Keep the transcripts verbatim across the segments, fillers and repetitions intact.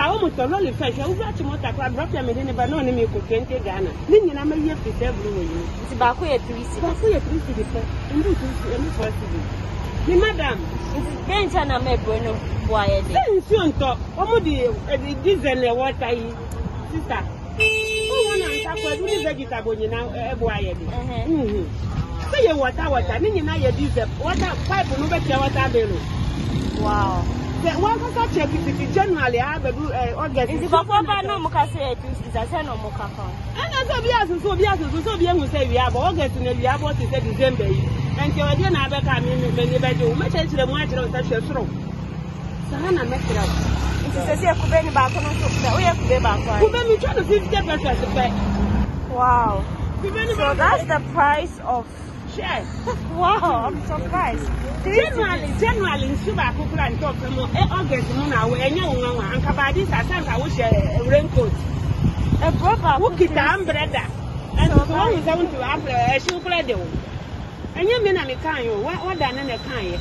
Sa o mo to no le fa hwe wo ati mota kwa drop ya me de ne ba no ne me ko twenty Ghana. Ni nyina ma ye fifty blue wo yi. Nti ba ko ye three cedi. Ba ko ye three cedi pe. Ndu tu emi four cedi. Ni madam, nti bencha na me bro no boa ye de. Se nsi onto, o mo di diesel e water yi. Sister. O wona nta kwa du ni vegetable nyina e boa ye de. Mhm. Se ye water water ni nyina ye diesel. Water pipe no be tia water bill. Wow. The one ka check it generally I be do August. Is it before ba no mo ka say two cedi say no mo ka fa. Ana so bia so so bia so so bia hu say wi aba August na wi aba to say December yi. Enti o de na be ka me me be be do. Me chire mu achire o ta hwe soro. Sa na me kira. Nti se se ku be ni ba ko no so ku be. O ye ku be ba ko. Ku be mi try to fifty percent pe. Wow. So that's the price of share. Wow, I'm surprised. Generally, generally, in Suba, Kukula and talk more. August, Mona, and young one, and Kabadi, I wish a raincoat. A proper who keep the umbrella. And so long as I want to have a shoe play. And you mean I'm a kind, what done in a kind?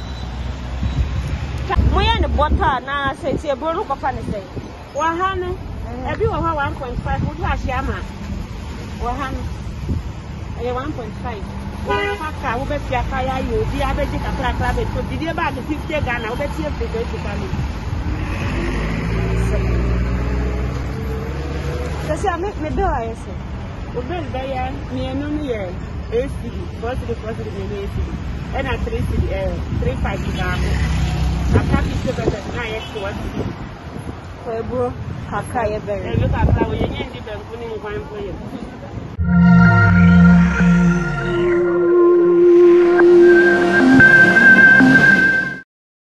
We are the butter now, says a bro look of funny say. Wahana, a view of one point five would have Yama. Wahana, one point five. Paka wo be tia kaya yo di abeji kakra kakra be to di ba de fifty Ghana wo be tia fifty kali so say me me do aye say wo be da ya me enu no ye eight cedi four cedi four cedi me eight cedi and at three cedi eh three five Ghana aka fifty percent na ye to what so bro kaka ye very e look at how ye